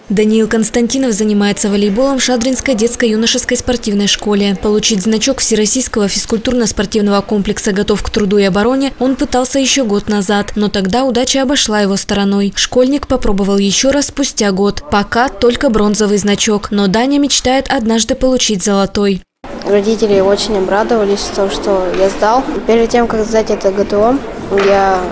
Даниил Константинов занимается волейболом в Шадринской детско-юношеской спортивной школе. Получить значок Всероссийского физкультурно-спортивного комплекса «Готов к труду и обороне» он пытался еще год назад, но тогда удача обошла его стороной. Школьник попробовал еще раз спустя год. Пока только бронзовый значок, но Даня мечтает однажды получить золотой. Родители очень обрадовались, что я сдал. Перед тем, как сдать это ГТО, я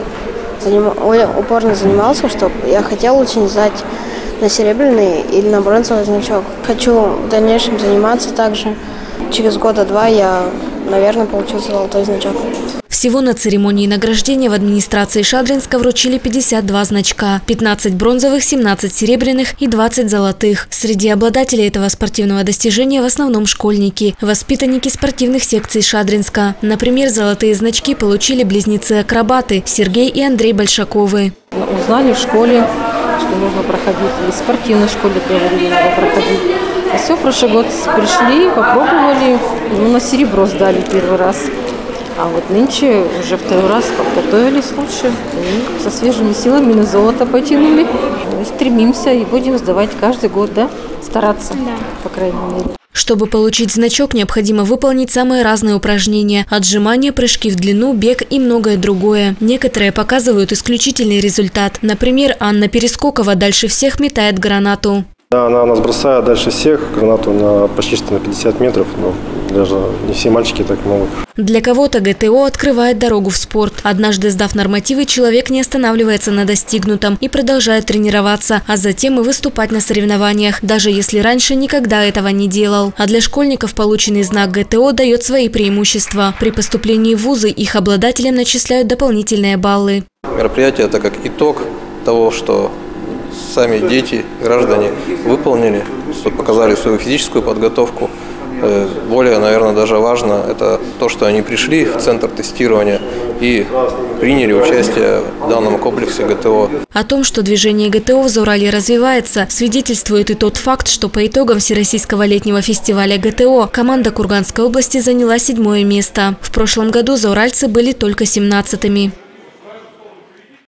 упорно занимался, что я хотел очень сдать на серебряный или на бронзовый значок. Хочу в дальнейшем заниматься также. Через года-два я, наверное, получу золотой значок. Всего на церемонии награждения в администрации Шадринска вручили 52 значка, 15 бронзовых, 17 серебряных и 20 золотых. Среди обладателей этого спортивного достижения в основном школьники, воспитанники спортивных секций Шадринска. Например, золотые значки получили близнецы-акробаты Сергей и Андрей Большаковы. Узнали в школе, что нужно проходить, и в спортивной школе говорили, надо проходить. И все, прошлый год пришли, попробовали, на серебро сдали первый раз. А вот нынче уже второй раз подготовились лучше и со свежими силами на золото потянули. Мы стремимся и будем сдавать каждый год, да? Стараться, по крайней мере. Чтобы получить значок, необходимо выполнить самые разные упражнения – отжимания, прыжки в длину, бег и многое другое. Некоторые показывают исключительный результат. Например, Анна Перескокова дальше всех метает гранату. Да, она нас бросает дальше всех, гранату почти что на 50 метров, но даже не все мальчики так могут. Для кого-то ГТО открывает дорогу в спорт. Однажды сдав нормативы, человек не останавливается на достигнутом и продолжает тренироваться, а затем и выступать на соревнованиях, даже если раньше никогда этого не делал. А для школьников полученный знак ГТО дает свои преимущества. При поступлении в вузы их обладателям начисляют дополнительные баллы. Мероприятие – это как итог того, что сами дети, граждане выполнили, что показали свою физическую подготовку. Более, наверное, даже важно это то, что они пришли в центр тестирования и приняли участие в данном комплексе ГТО. О том, что движение ГТО в Зауралье развивается, свидетельствует и тот факт, что по итогам Всероссийского летнего фестиваля ГТО команда Курганской области заняла 7-е место. В прошлом году зауральцы были только 17-ми.